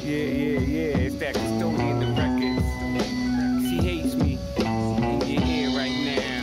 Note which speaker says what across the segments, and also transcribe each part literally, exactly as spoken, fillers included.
Speaker 1: Yeah, yeah, yeah, it's that custodian the records. She hates me in your ear right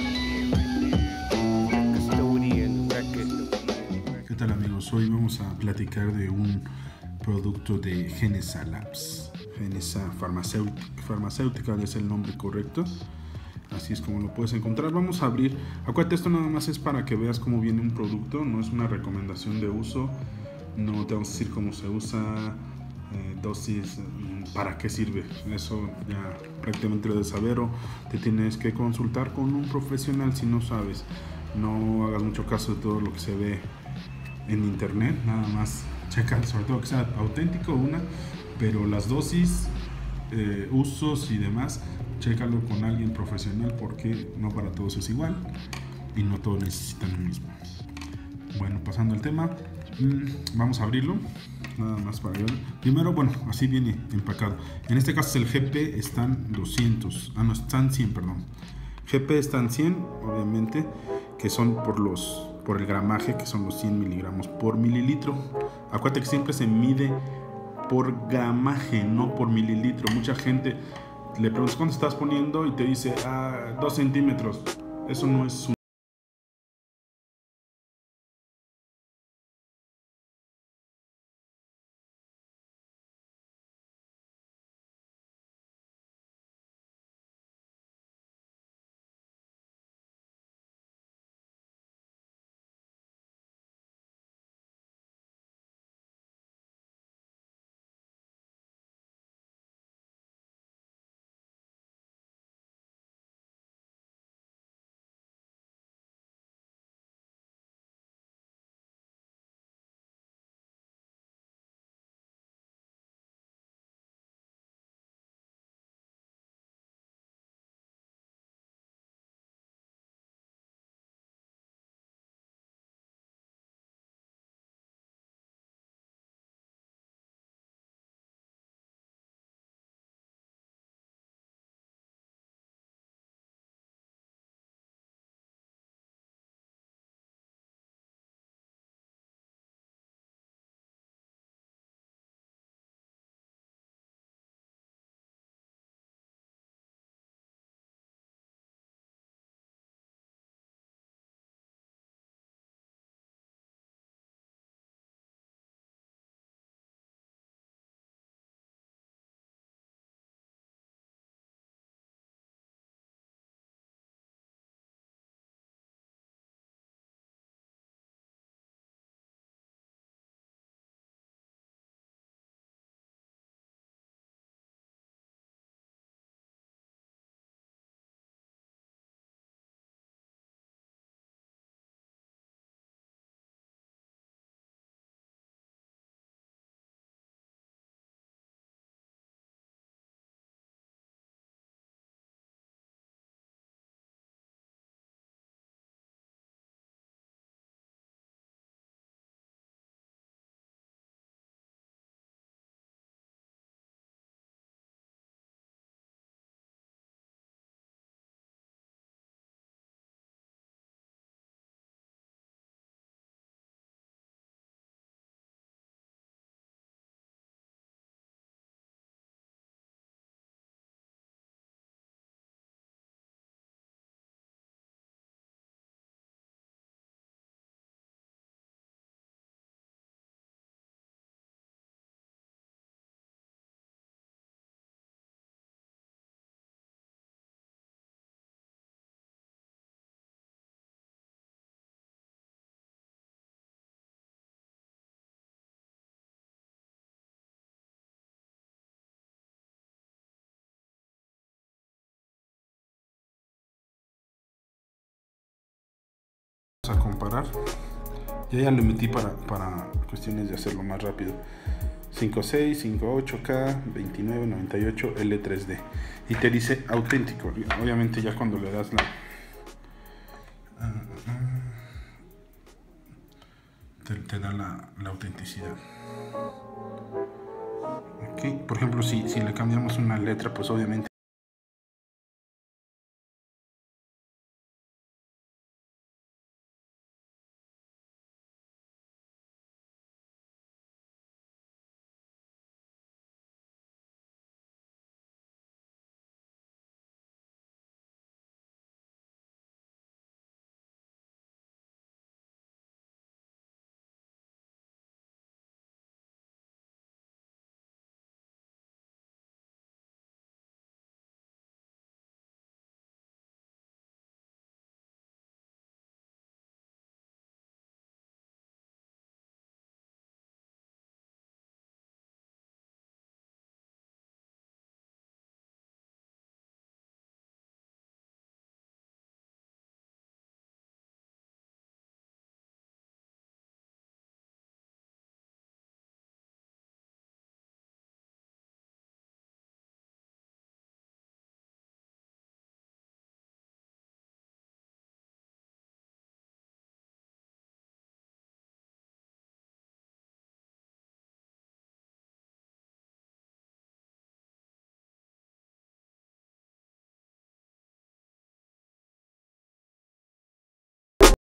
Speaker 1: now. Custodian record.
Speaker 2: ¿Qué tal, amigos? Hoy vamos a platicar de un producto de Genesa Labs. Genesa Farmacéutica, farmacéutica es el nombre correcto. Así es como lo puedes encontrar. Vamos a abrir. Acuérdate, esto nada más es para que veas cómo viene un producto. No es una recomendación de uso. No te vamos a decir cómo se usa, eh, dosis, para qué sirve. Eso ya prácticamente lo debes saber, o te tienes que consultar con un profesional si no sabes. No hagas mucho caso de todo lo que se ve en internet. Nada más checa, sobre todo que sea auténtico una, pero las dosis, eh, usos y demás, chécalo con alguien profesional, porque no para todos es igual y no todos necesitan lo mismo. Bueno, pasando al tema, mmm, vamos a abrirlo, nada más para ver. Primero, bueno, así viene empacado. En este caso el G P están doscientos, ah no, están cien, perdón. G P están cien, obviamente, que son por los por el gramaje, que son los cien miligramos por mililitro. Acuérdate que siempre se mide por gramaje, no por mililitro. Mucha gente le preguntas cuánto estás poniendo y te dice, ah, dos centímetros. Eso no es un... a comparar. Ya ya lo metí para, para cuestiones de hacerlo más rápido. cinco seis, cinco ocho K, veintinueve noventa y ocho L tres D. Y te dice auténtico. Obviamente ya cuando le das la... Te, te da la, la autenticidad. Ok, por ejemplo, si, si le cambiamos una letra, pues obviamente